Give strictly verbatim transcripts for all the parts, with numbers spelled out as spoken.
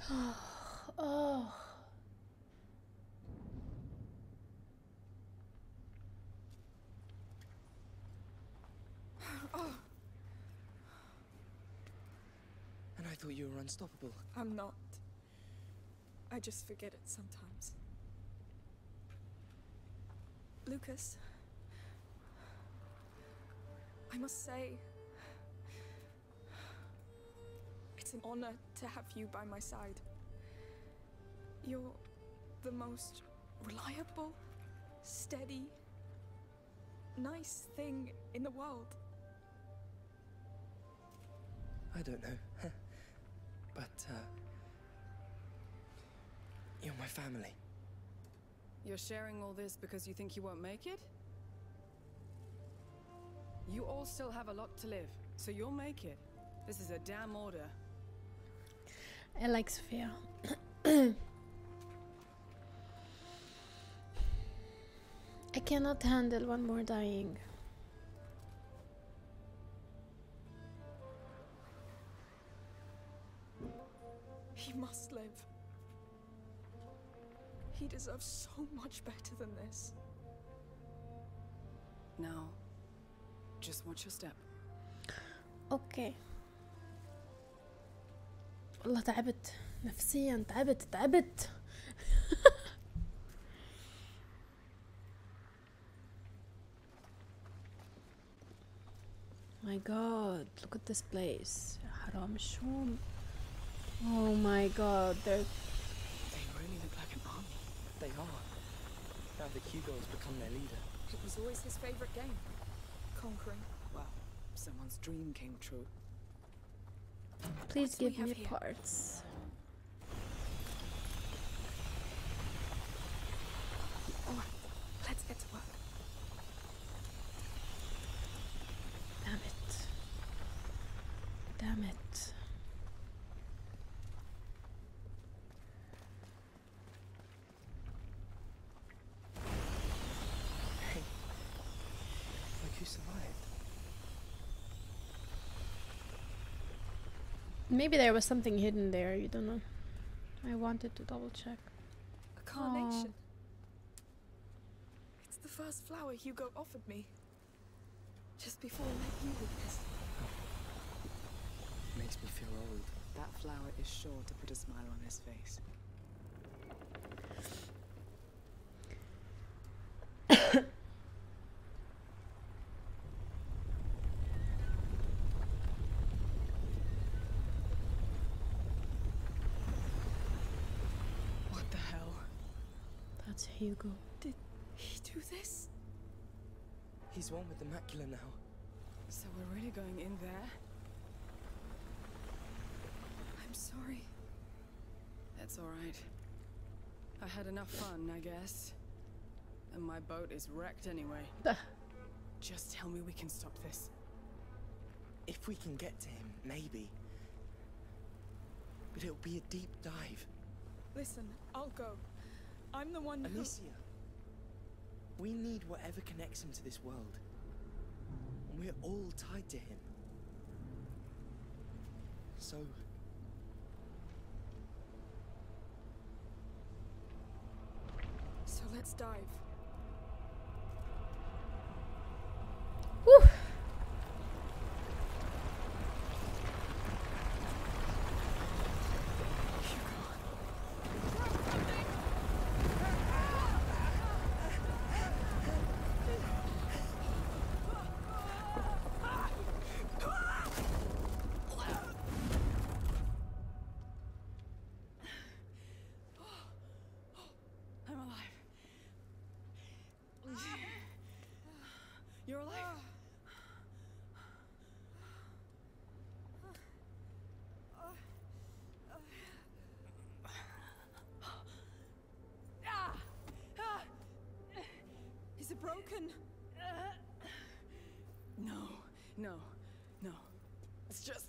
Oh. Oh, And I thought you were unstoppable. I'm not. I just forget it sometimes. Lucas, I must say, it's an honor to have you by my side. You're the most reliable, steady, nice thing in the world. I don't know. But, uh... you're my family. You're sharing all this because you think you won't make it? You all still have a lot to live, so you'll make it. This is a damn order. I like Sophia. I cannot handle one more dying. He must live. He deserves so much better than this. Now, just watch your step. اوكي والله تعبت نفسيا تعبت تعبت my god, look at this place. يا حرام الشوم. Oh my god, they're They really look like an army. They are. Now the Hugo's become their leader. It was always his favorite game. Conquering. Well, someone's dream came true. please What do we give me have here? parts. Alright, let's get to work. Damn it. Damn it. Hey. Like you survived. Maybe there was something hidden there, you don't know. I wanted to double check. A carnation. It's the first flower Hugo offered me. Just before I met you, Lucas. Makes me feel old. That flower is sure to put a smile on his face. What the hell? That's Hugo. Did he do this? He's one with the macula now. So we're really going in there? I'm sorry. That's alright. I had enough fun, I guess. And my boat is wrecked anyway. Ugh. Just tell me we can stop this. If we can get to him, maybe. But it'll be a deep dive. Listen, I'll go. I'm the one who... Amicia, we need whatever connects him to this world. And we're all tied to him. So... So let's dive. Whew. I'm alive. You're alive? Is it broken? No, no, no. It's just...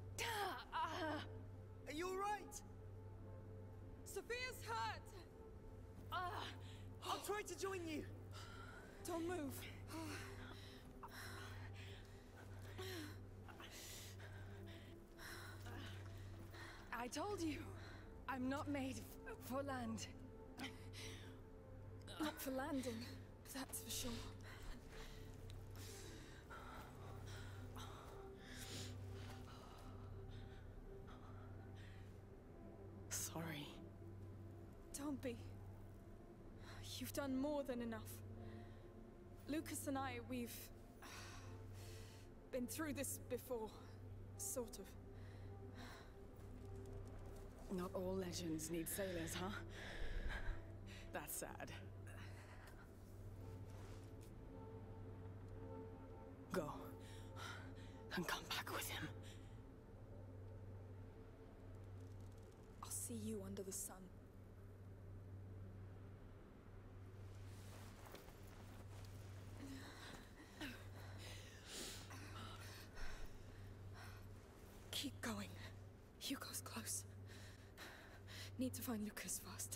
Are you alright? Sophia's hurt! I'll try to join you. Don't move. I told you. I'm not made f for land. Not for landing, that's for sure. Sorry. Don't be. You've done more than enough. Lucas and I, we've been through this before, sort of. Not all legends need sailors, huh? That's sad. Go. And come back with him. I'll see you under the sun. Keep going. Hugo's close. Need to find Lucas first.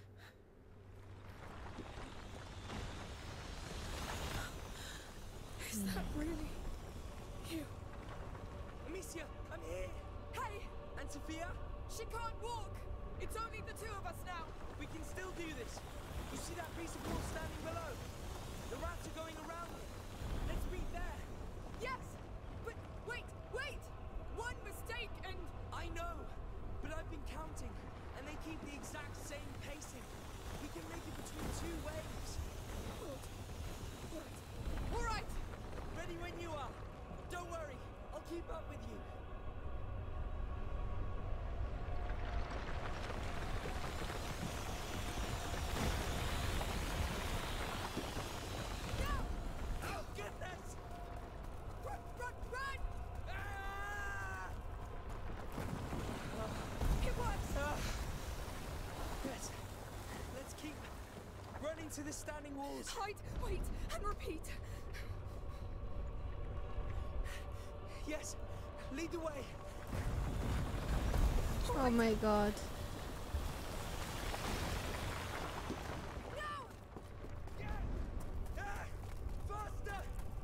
Is that really you? Amicia, I'm here! Hey! And Sophia? She can't walk! It's only the two of us now! We can still do this! You see that piece of wall standing below? The rats are going around it! Let's meet there! Yes! But wait, wait! One mistake and... I know! But I've been counting, and they keep the exact same pacing. We can make it between two waves. Good. Good. All right! Ready when you are. Don't worry, I'll keep up with you. Now! Oh, goodness! Run, run, run! Ah! It works! Ah! Yes. Let's keep running to the standing walls. Hide, wait, and repeat. Yes, lead the way. Oh my god. Now! Ah! Faster!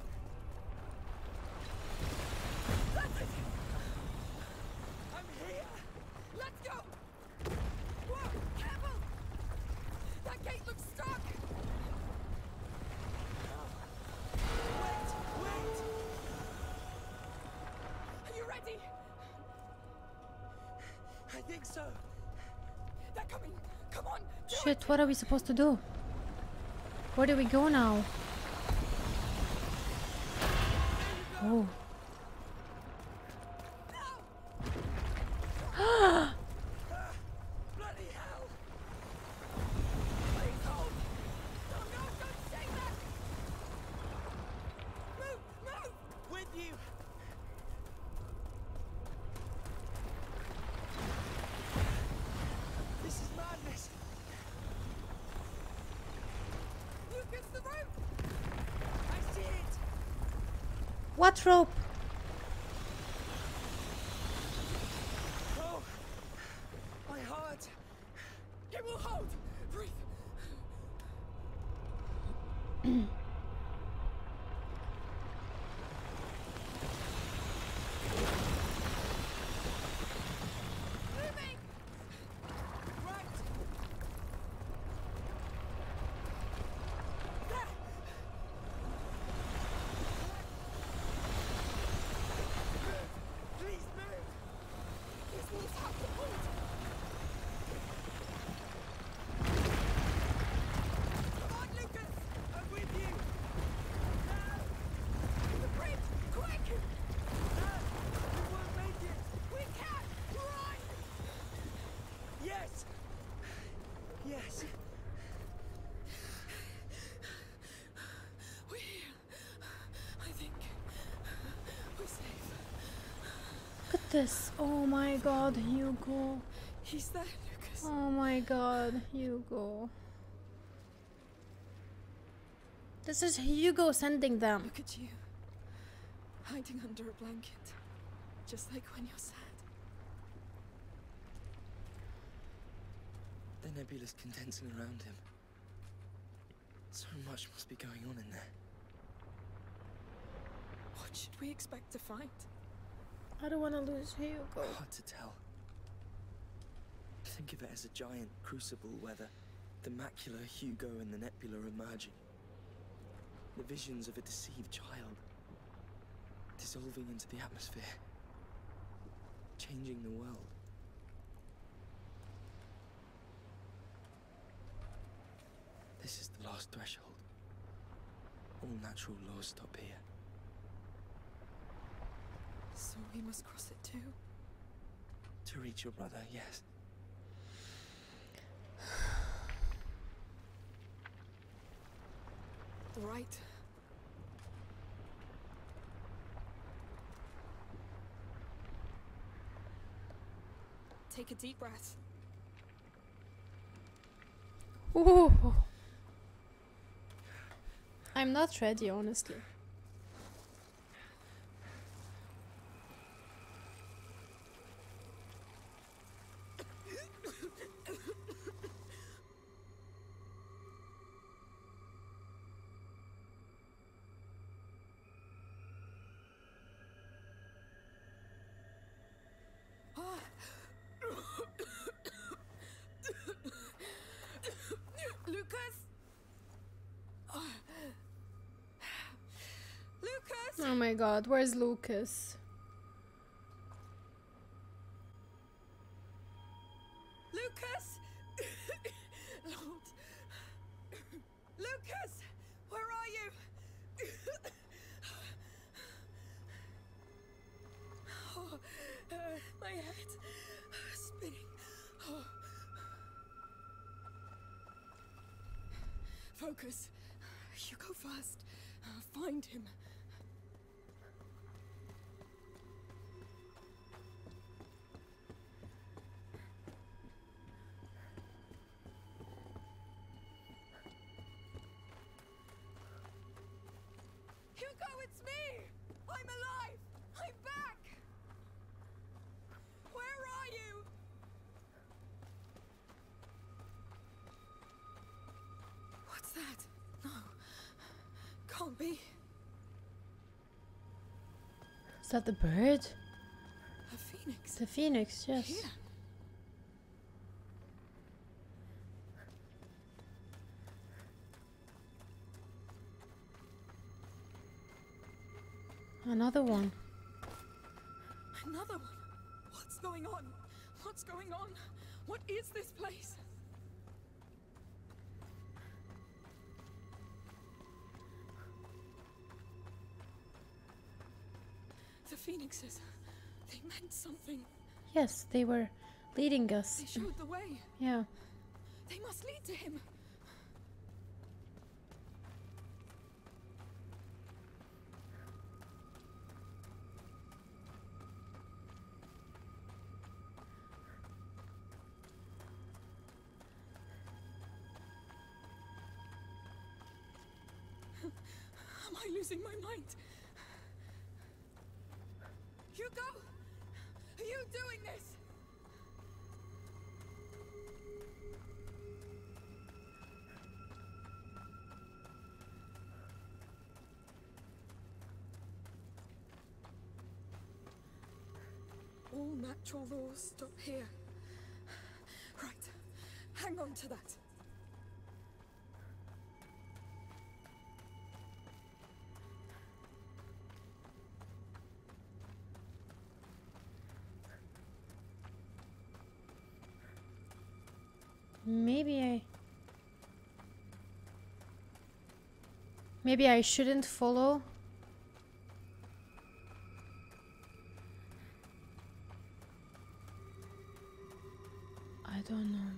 That's it! I'm here! Let's go! Whoa! Careful! That gate looks stuck! Wait! Wait! Are you ready? I think so. They're coming! Come on! Do Shit, what are we supposed to do? Where do we go now? Oh. Ah! Bloody hell! Please hold! No, no, don't say that! Move! Move! With you! This is madness! Lucas, the rope! I see it! What rope? Oh! My heart! It will hold! Breathe! Moving! Right! There! Please move! These walls have to hold! Come on, Lucas! I'm with you! The bridge! Quick! Ah! We won't make it! We can! Run! Yes! Yes! We're here. I think we're safe. Look at this. Oh my god, Hugo. He's there, Lucas. Oh my god, Hugo. This is Hugo sending them. Look at you. Hiding under a blanket. Just like when you're sad. The nebula's condensing around him. So much must be going on in there. What should we expect to find? I don't want to lose Hugo. Hard to tell. think of it as a giant crucible where the, the macula, Hugo, and the nebula are merging. The visions of a deceived child, dissolving into the atmosphere, changing the world. This is the last threshold. All natural laws stop here. So we must cross it too? To reach your brother, yes. Right. Take a deep breath. Ooh. I'm not ready, honestly. Lucas? Lucas? Oh my god, where's Lucas? Lucas? Lord. Lucas, where are you? Oh, uh, my head spinning. Oh. Focus. You go first. Uh, find him. Hugo, it's me! I'm alive! I'm back! Where are you? What's that? No. Can't be. Is that the bird? A phoenix. The phoenix, yes. Here. Another one. Another one. What's going on? What's going on? What is this place? The phoenixes. They meant something. Yes, they were leading us. They showed the way. Yeah. They must lead to him. Am I losing my mind? Hugo! Are you doing this? All natural laws stop here. Right. Hang on to that. Maybe I... Maybe I shouldn't follow. I don't know.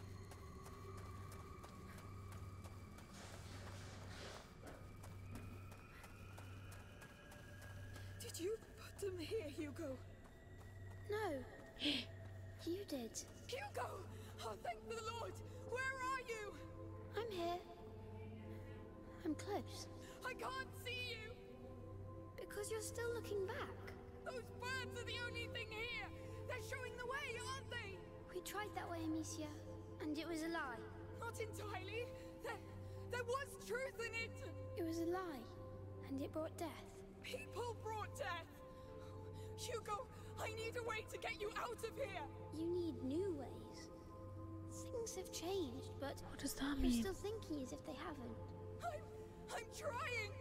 Did you put them here, Hugo? No. You did. Hugo! Oh, thank the Lord! Where are you? I'm here. I'm close. I can't see you! Because you're still looking back. Those birds are the only thing here! They're showing the way, aren't they? We tried that way, Amicia, and it was a lie. Not entirely. There, there was truth in it. It was a lie, and it brought death. People brought death. Hugo, I need a way to get you out of here. You need new ways. Things have changed, but What does that you're mean? still thinking as if they haven't. I'm, I'm trying.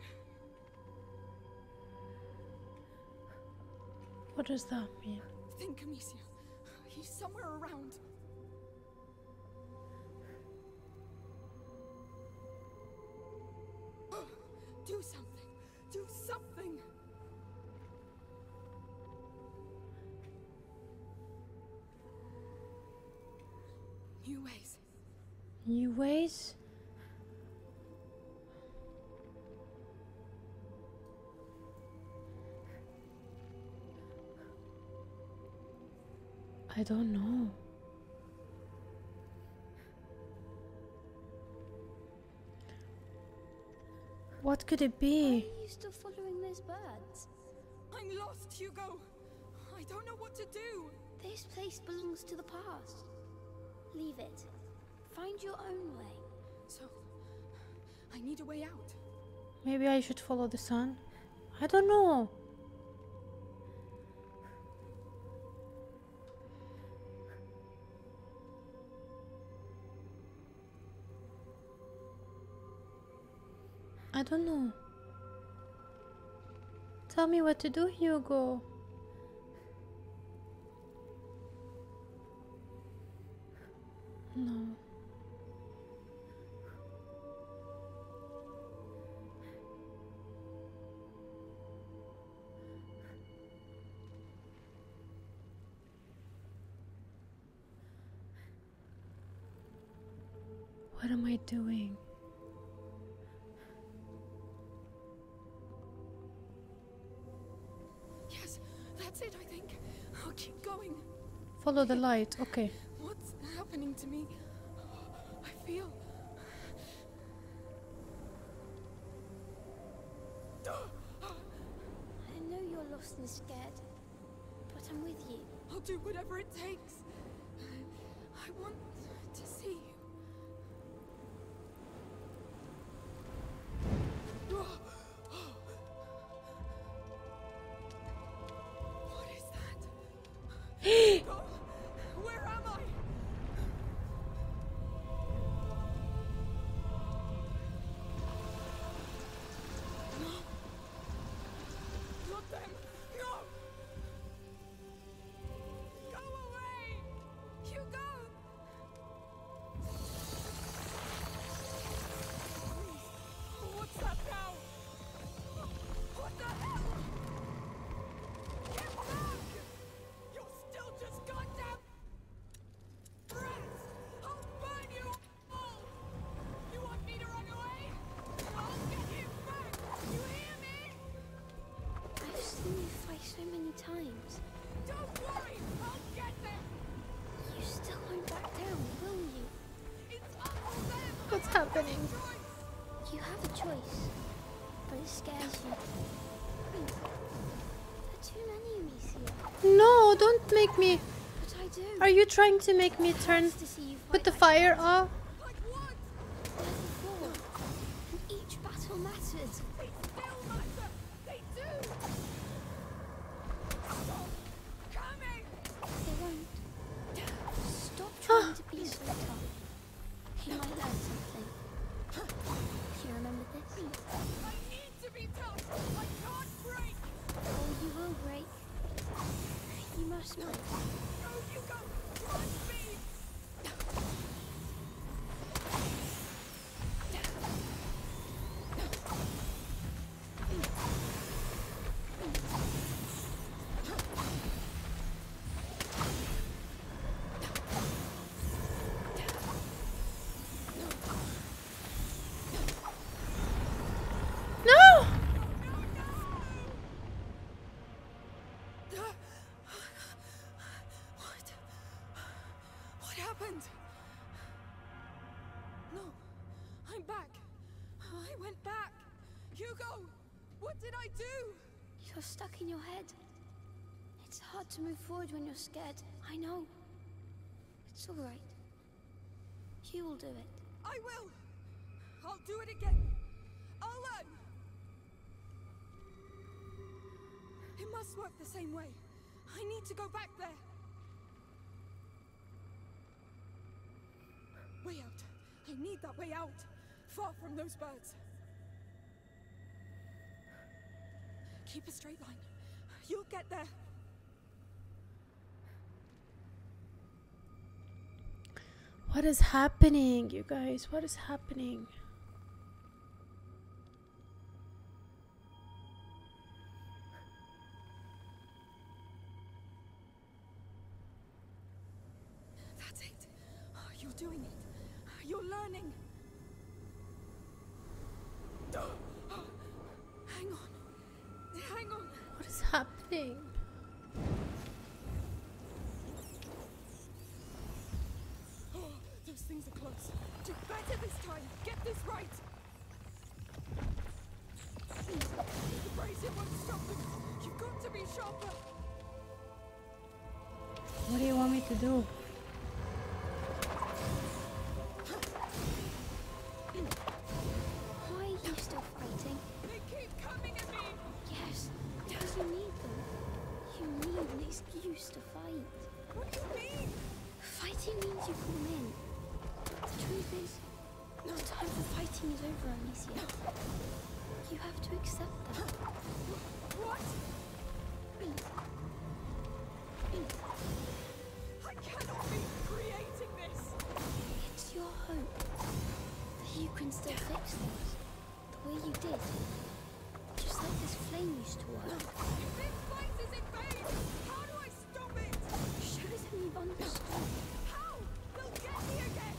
What does that mean? Think, Amicia. He's somewhere around. Do something. Do something. New ways. New ways? I don't know. What could it Why be? are you still following those birds? I'm lost, Hugo. I don't know what to do. This place belongs to the past. Leave it. Find your own way. So, I need a way out. Maybe I should follow the sun? I don't know. I don't know. Tell me what to do, Hugo. No. What am I doing? Yes, that's it, I think. I'll keep going. Follow the light. Okay. What's happening to me? I feel... I know you're lost and scared, but I'm with you. I'll do whatever it takes. I want to see you. What is that? Oh, where am I? No. Not them. No. Go away. Hugo. What's that now? What the hell? Get back! You're still just goddamn rats! I'll burn you all! You want me to run away? I'll get you back! You hear me? I've seen you fight so many times. Don't worry! I'll get them! You still won't back down, will you? It's up to them! What's happening? Choice! You have a choice, but it scares you. Please. There are too many, Amicia. No, don't make me. But I do. Are you trying to make me turn? Hurts to see you Put fight the like fire off? Like what? They're the war, and each battle matters. They still matter! They do! Stop coming! They won't. Stop trying to be so tough. You might learn something. Do you remember this? I need to be tough! I can't break! Oh, you will break. You must break. No, Hugo! Run me! No! What? What happened? No, I'm back. I went back. Hugo, what did I do? You're stuck in your head. It's hard to move forward when you're scared. I know. It's all right. You will do it. I will. I'll do it again. I'll learn. It must work the same way. I need to go back there. need that way out, far from those birds. Keep a straight line. You'll get there. What is happening, you guys? What is happening? That's it. You're doing it. You're learning. Hang on. Hang on. What is happening? Those things are close. Do better this time. Get this right. The brazier won't stop them. You've got to be sharper. What do you want me to do? Why are you still fighting? They keep coming at me. Yes, because you need them. You need an excuse to fight. What do you mean? Fighting means you come in. The truth is, no time for fighting is over, Amicia. You have to accept that. What? I cannot be creating this. It's your hope that you can still fix things the way you did. Just like this flame used to work. If this fight is in vain, how do I stop it? Show them you've understood. How? They'll get me again.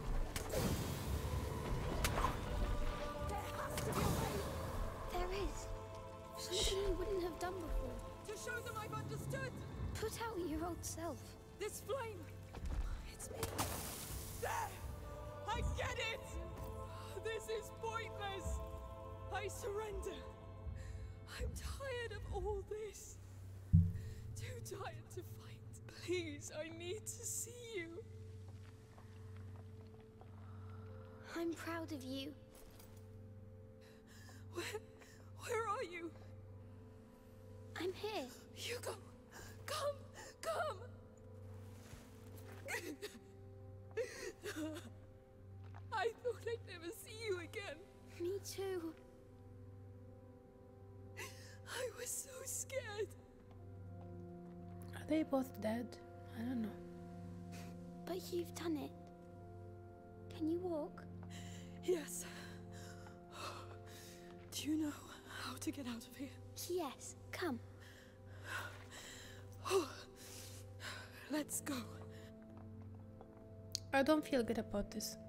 There has to be a way There is. Something you wouldn't have done before. to show them I've understood. Put out your old self. This flame, it's me. There! I get it! This is pointless. I surrender. I'm tired of all this. Too tired to fight. Please, I need to see you. I'm proud of you. Where, where are you? I'm here. Hugo, come, come. I thought I'd never see you again. Me too. I was so scared. Are they both dead? I don't know. But you've done it. Can you walk? Yes. Do you know how to get out of here? Yes. Come. Let's go. I don't feel good about this.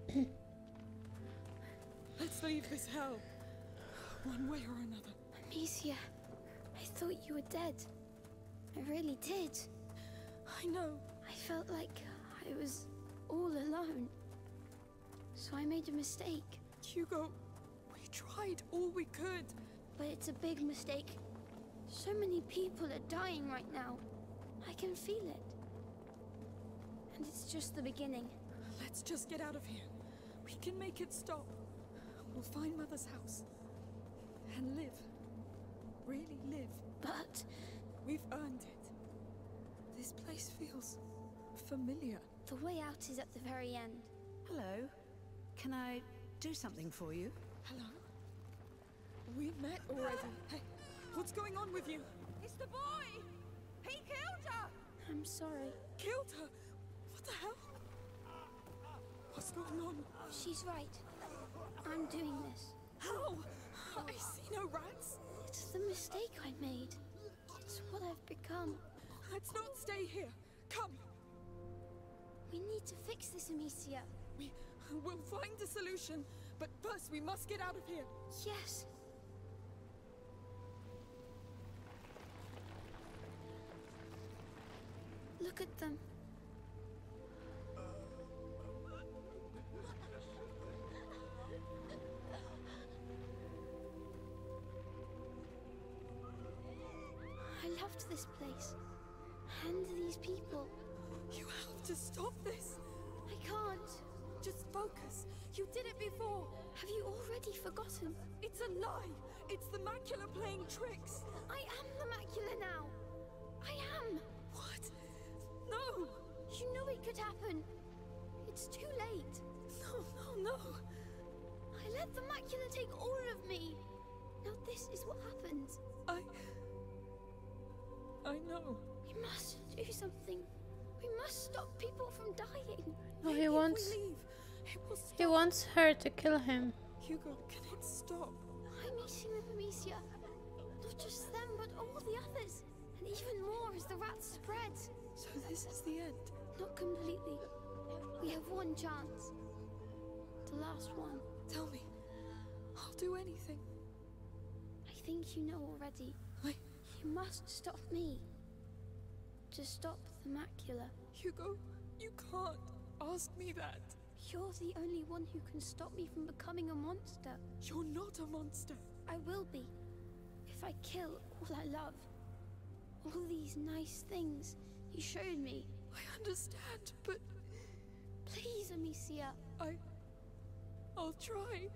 Let's leave this hell. One way or another. Amicia, I thought you were dead. I really did. I know. I felt like I was all alone. So I made a mistake. Hugo, we tried all we could. But it's a big mistake. So many people are dying right now. I can feel it. And it's just the beginning. Let's just get out of here. We can make it stop. We'll find Mother's house. And live. Really live. But We've earned it. This place feels familiar. the way out is at the very end. Hello. Can I do something for you? Hello? We met already. Hey, what's going on with you? It's the boy! He killed her! I'm sorry. Killed her? What the hell? What's going on? She's right. I'm doing this. How? I see no rats. It's the mistake I made. It's what I've become. Let's not stay here. Come. We need to fix this, Amicia. We will find a solution, but first we must get out of here. Yes. Look at them. I loved this place. And these people. You have to stop this. I can't. Just focus. You did it before. Have you already forgotten? It's a lie. It's the macula playing tricks. I am the macula now. I am. What? No. You knew it could happen. It's too late. No, no. No! I let the macula take all of me. Now this is what happens. I... I know. We must do something. We must stop people from dying. No, Maybe he if wants. we leave, it will stop. He wants her to kill him. Hugo, can it stop? I'm eating with Amicia. Not just them, but all the others. And even more as the rat spreads. So this is the end? Not completely. We have one chance. The last one. Tell me. I'll do anything. I think you know already. I... You must stop me. To stop the macula. Hugo, you can't ask me that. You're the only one who can stop me from becoming a monster. You're not a monster. I will be. If I kill all I love. All these nice things you showed me. I understand, but Please, Amicia. I... I'll try.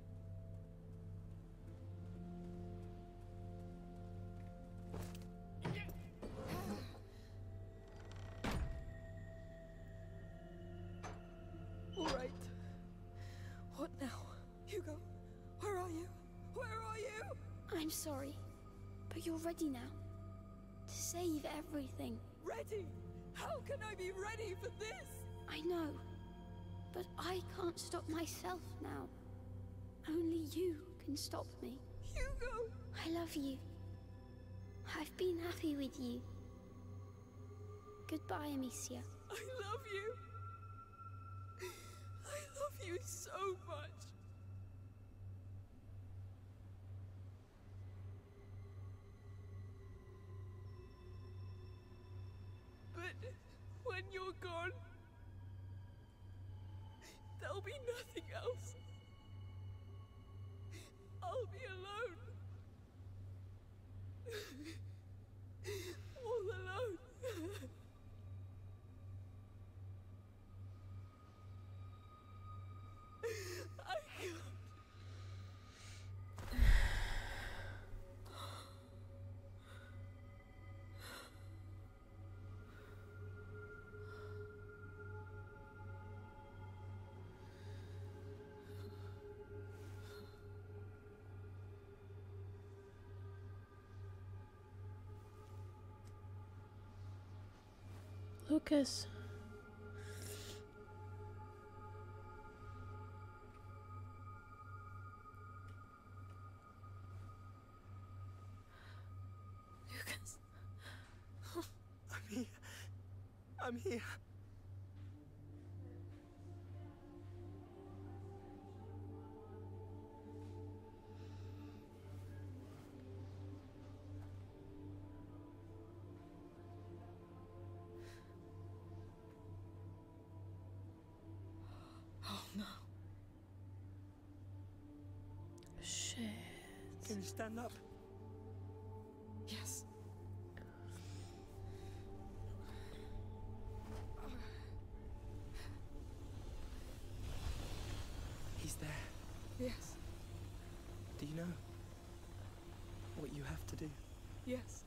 All right. What now? Hugo, where are you? Where are you? I'm sorry, but you're ready now. To save everything. Ready? How can I be ready for this? I know, but I can't stop myself now. Only you can stop me. Hugo! I love you. I've been happy with you. Goodbye, Amicia. I love you. I love you so much. But when you're gone, there'll be nothing else. I'll be alone. All alone. I can't. Lucas. Lucas. I'm here. I'm here. Oh no. Shit. Can you stand up? Yes. He's there. Yes. Do you know what you have to do? Yes.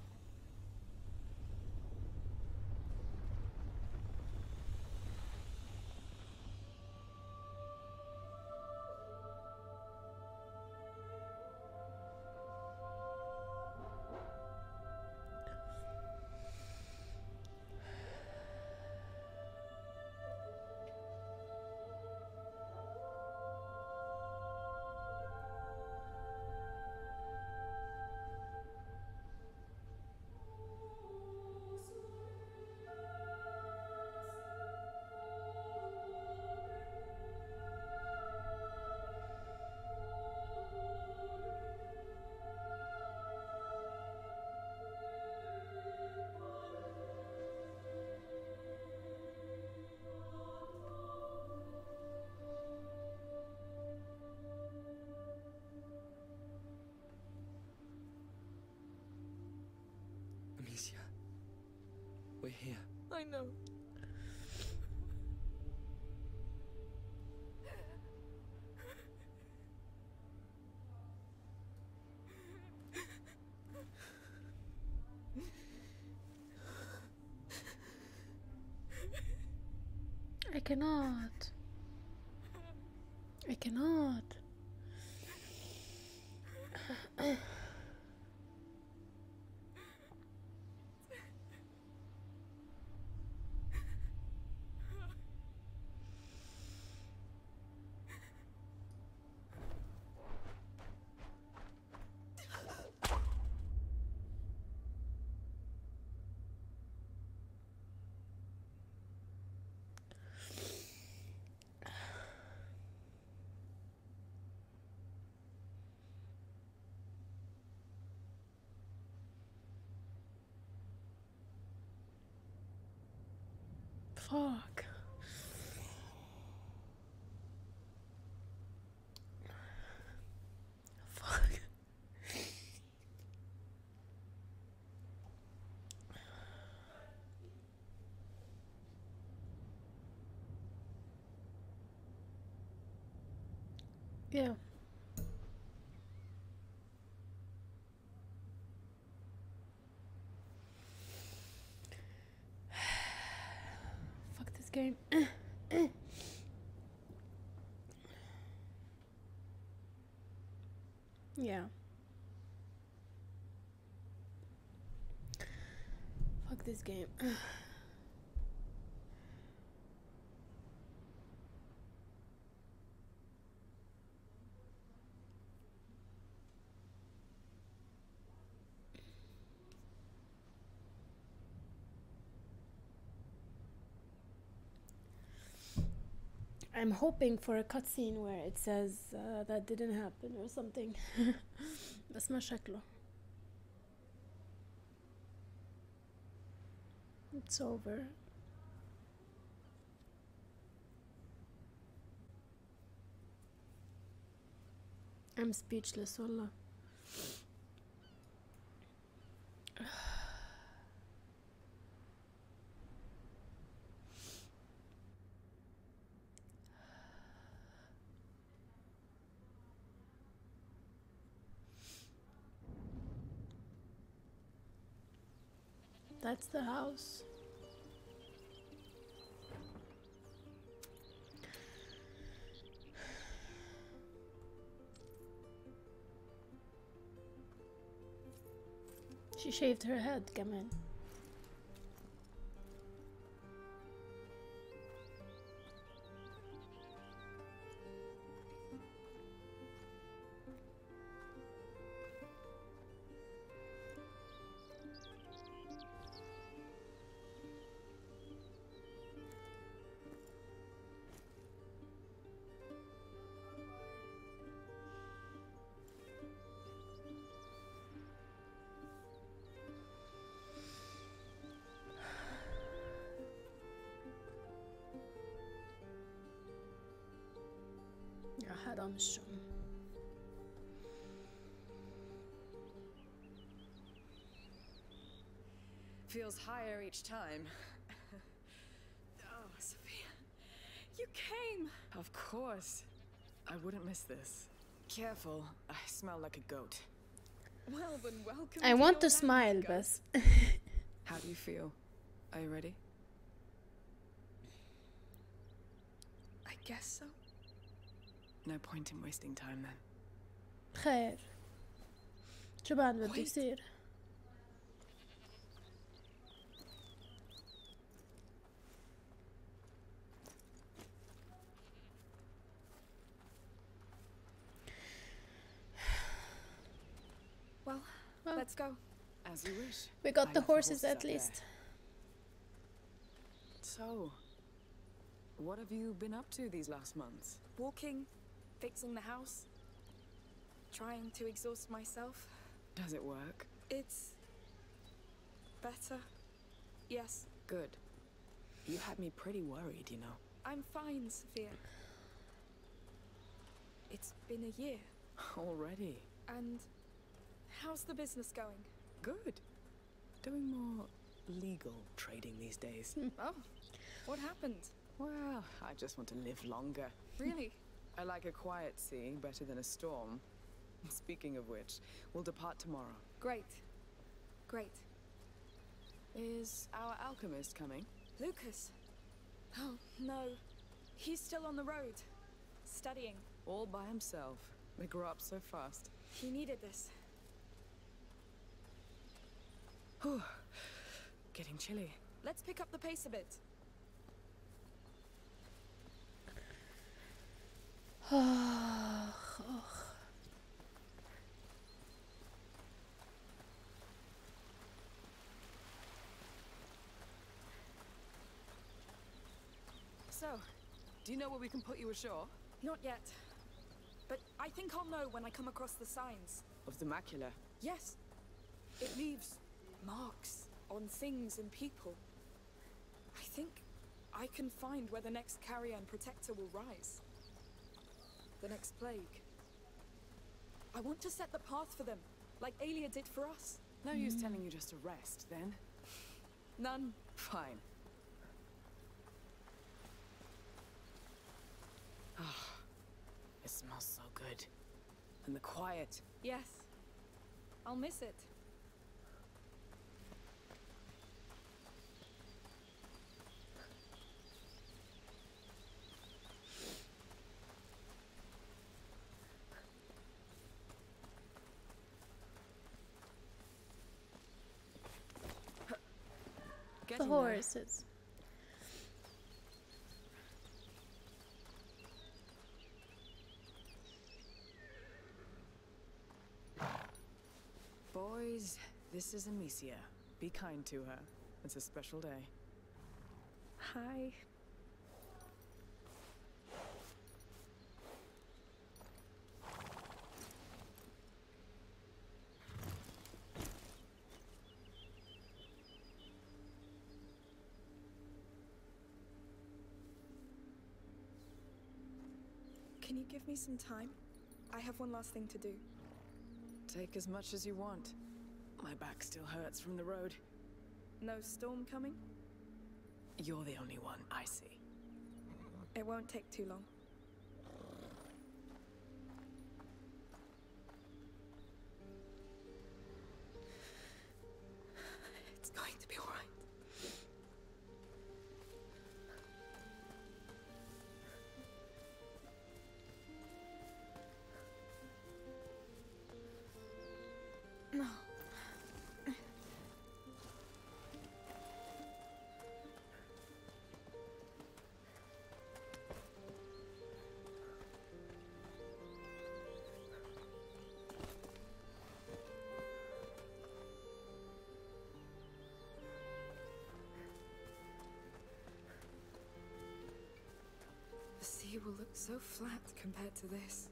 Amicia, we're here. I know. I cannot. I cannot. Fuck. Fuck. Yeah. Fuck this game. Yeah. Fuck this game. I'm hoping for a cutscene where it says uh, that didn't happen or something. بس ما شكله. It's over. I'm speechless والله. That's the house. She shaved her head, كمان. يا حرام الشم. Feels higher each time. Oh, Sophia. You came! Of course. I wouldn't miss this. Careful, I smell like a goat. Well, then welcome I to want your to smile, land, بس. How do you feel? Are you ready? I guess so. No point in wasting time then. خير. شو بعد بده Wait. يصير؟ Well, Well. let's go. As you wish. We I got the left horses out at there. least. So, what have you been up to these last months? Walking, fixing the house, trying to exhaust myself. Does it work? It's better. Yes, Good. You had me pretty worried, you know. I'm fine, Sophia. It's been a year. Already. And how's the business going? Good. Doing more legal trading these days. Oh, what happened? Well, I just want to live longer. Really? I like a quiet sea better than a storm. Speaking of which, we'll depart tomorrow. Great. Great. Is our alchemist coming? Lucas? Oh, no. He's still on the road. Studying. All by himself. They grew up so fast. He needed this. Whew. Getting chilly. Let's pick up the pace a bit. So, do you know where we can put you ashore? Not yet. But I think I'll know when I come across the signs. Of the macula? Yes. It leaves marks on things and people. I think I can find where the next carrier and protector will rise. The next plague. I want to set the path for them, like Aelia did for us. No use telling you just to rest, then. None. Fine. Ah, it smells so good. And the quiet. Yes. I'll miss it. The Getting there. horses. Boys, this is Amicia. Be kind to her. It's a special day. Hi. Can you give me some time? I have one last thing to do. Take as much as you want. My back still hurts from the road. No storm coming? You're the only one I see. It won't take too long. It's going to be all right. No. The sea will look so flat compared to this.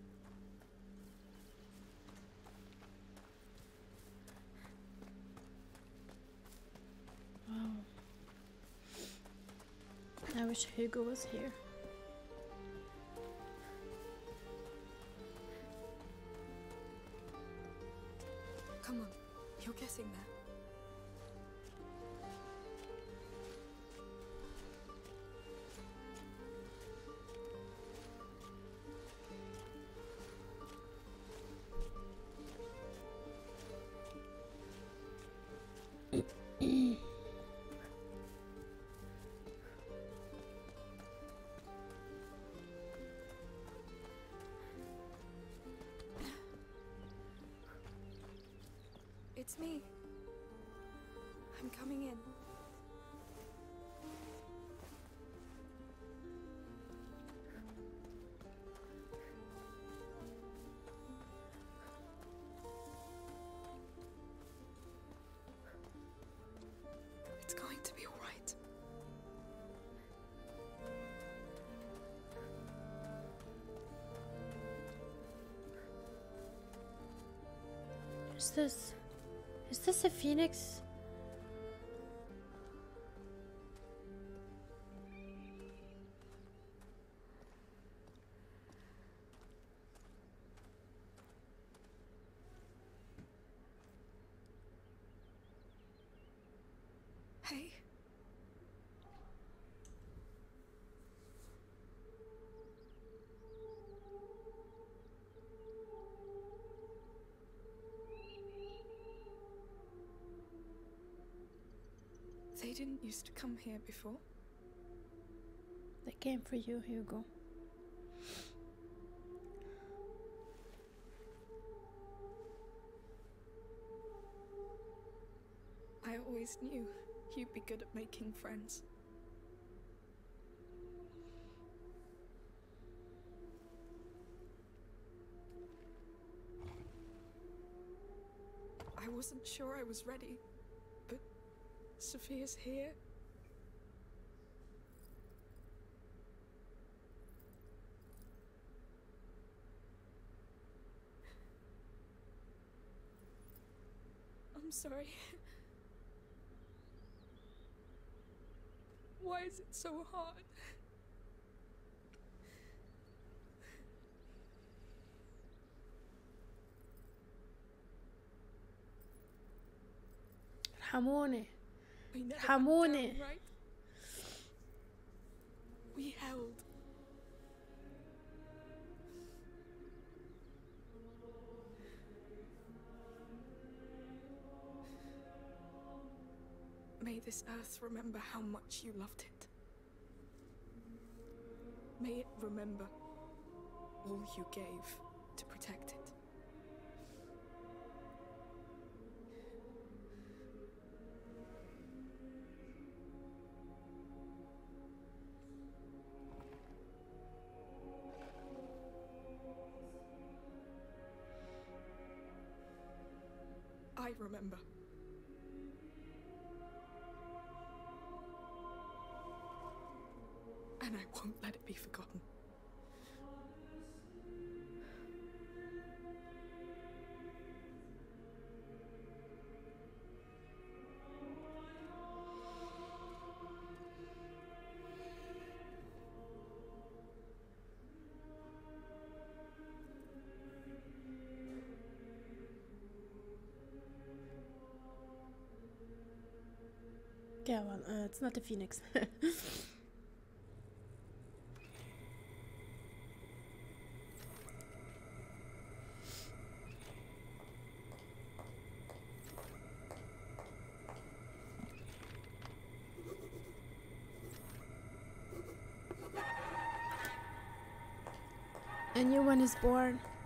Wow. I wish Hugo was here. Come on, you're getting there. It's me. I'm coming in. It's going to be all right. Is this... Is this a phoenix? Hey. They didn't used to come here before. They came for you, Hugo. always knew you'd be good at making friends. I wasn't sure I was ready, but Sophia's here. I'm sorry. Why is it so hard? ارحموني We never backed ارحموني. down, right? We held. May this earth remember how much you loved it. May it remember all you gave to protect it. I remember. And I won't let it be forgotten. Yeah, well, uh, it's not a phoenix. A new one is born.